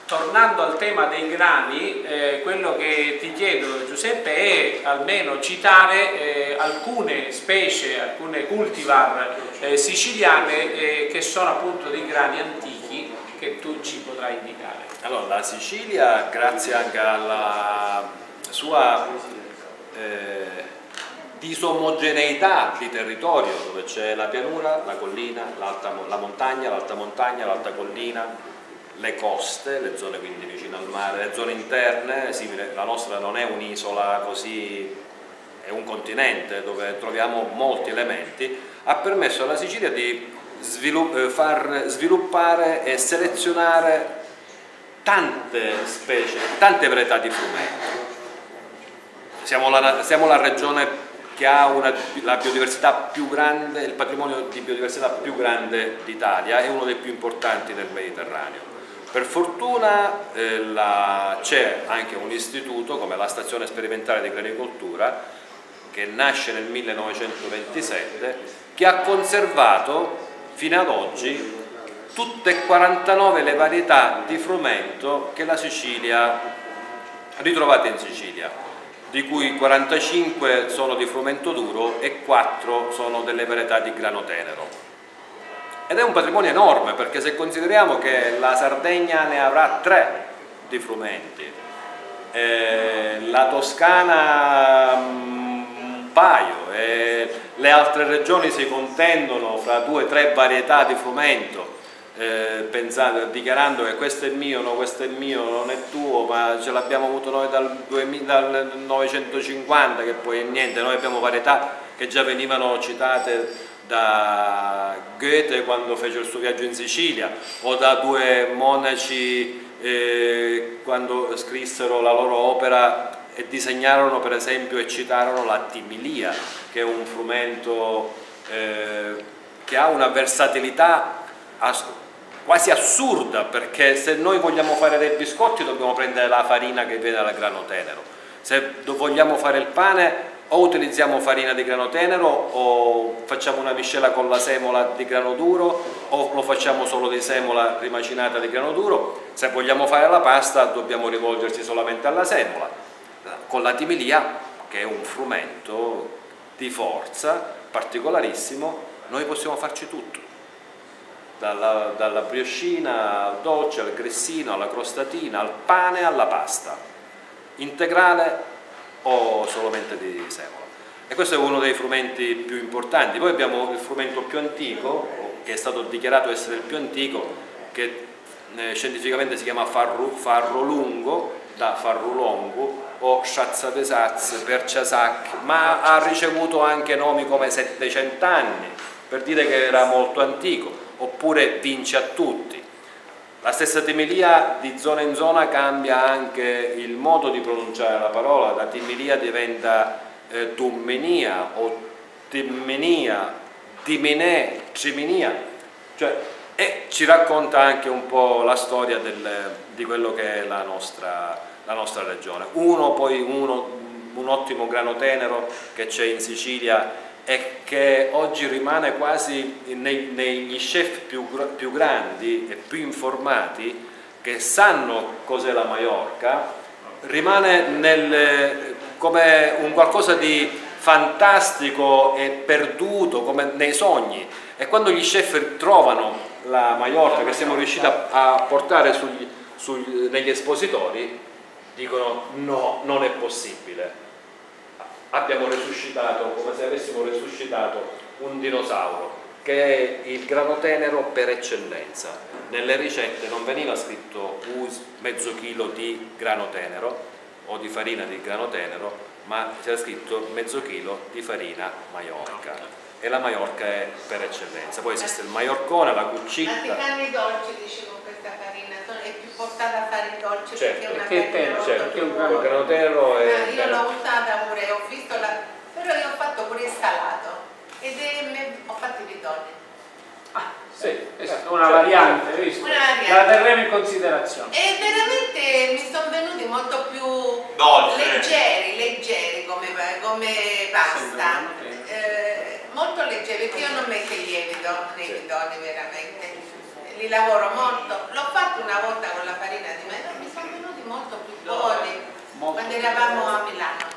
tornando al tema dei grani, quello che ti chiedo, Giuseppe, è almeno citare alcune specie, alcune cultivar siciliane che sono appunto dei grani antichi che tu ci potrai indicare. Allora, la Sicilia, grazie anche alla sua disomogeneità di territorio, dove c'è la pianura, la collina, la montagna, l'alta montagna, l'alta collina, le coste, le zone quindi vicino al mare, le zone interne, simile, la nostra non è un'isola così, è un continente dove troviamo molti elementi, ha permesso alla Sicilia di far sviluppare e selezionare tante specie, tante varietà di frumento. Siamo la regione che ha la biodiversità più grande, il patrimonio di biodiversità più grande d'Italia e uno dei più importanti del Mediterraneo. Per fortuna c'è anche un istituto come la Stazione Sperimentale di Granicoltura, che nasce nel 1927, che ha conservato fino ad oggi tutte e 49 le varietà di frumento che la Sicilia ritrovate in Sicilia, di cui 45 sono di frumento duro e 4 sono delle varietà di grano tenero. Ed è un patrimonio enorme, perché se consideriamo che la Sardegna ne avrà 3 di frumenti, la Toscana un paio, e le altre regioni si contendono fra 2 o 3 varietà di frumento, dichiarando che questo è mio, no, questo è mio, non è tuo, ma ce l'abbiamo avuto noi dal 1950, che poi niente, noi abbiamo varietà che già venivano citate da Goethe quando fece il suo viaggio in Sicilia, o da 2 monaci quando scrissero la loro opera e disegnarono per esempio e citarono la timilia, che è un frumento che ha una versatilità quasi assurda, perché se noi vogliamo fare dei biscotti dobbiamo prendere la farina che viene dal grano tenero, se vogliamo fare il pane o utilizziamo farina di grano tenero o facciamo una miscela con la semola di grano duro o lo facciamo solo di semola rimacinata di grano duro. Se vogliamo fare la pasta dobbiamo rivolgersi solamente alla semola. Con la timilia, che è un frumento di forza particolarissimo, noi possiamo farci tutto, dalla brioscina al dolce, al grissino, alla crostatina, al pane, alla pasta, integrale o solamente di semola. E questo è uno dei frumenti più importanti. Poi abbiamo il frumento più antico, che è stato dichiarato essere il più antico, che scientificamente si chiama farro lungo, da farrulongo o sciazzapesaz per Ciasac, ma ha ricevuto anche nomi come 700 anni, per dire che era molto antico, oppure vince a tutti. La stessa timilia di zona in zona cambia anche il modo di pronunciare la parola, da timilia diventa tummenia o timmenia, timinè, ciminia, cioè, e ci racconta anche un po' la storia di quello che è la nostra regione. Un ottimo grano tenero che c'è in Sicilia e che oggi rimane quasi negli chef più grandi e più informati, che sanno cos'è la Maiorca, rimane come un qualcosa di fantastico e perduto, come nei sogni. E quando gli chef trovano la Maiorca, che siamo riusciti a portare negli espositori, dicono no, non è possibile. Abbiamo resuscitato, come se avessimo resuscitato un dinosauro, che è il grano tenero per eccellenza. Nelle ricette non veniva scritto mezzo chilo di grano tenero o di farina di grano tenero, ma c'era scritto mezzo chilo di farina Maiorca. E la Maiorca è per eccellenza. Poi esiste il Maiorcone, la cuccitta. Ma ti fanno i dolci, dice, con questa farina? È più portata a fare i dolci, certo, perché è una farina certo, molto il grano tenero è... Io l'ho usata pure, ho visto però io ho fatto pure il salato ho fatto i bidoni. Sì, esatto, una variante, visto? Una variante. La terremo in considerazione. E veramente mi sono venuti molto più leggeri come pasta. Molto leggeri, perché io non metto il lievito nei bidoni veramente. Li lavoro molto. L'ho fatto una volta con la farina di quando eravamo a Milano.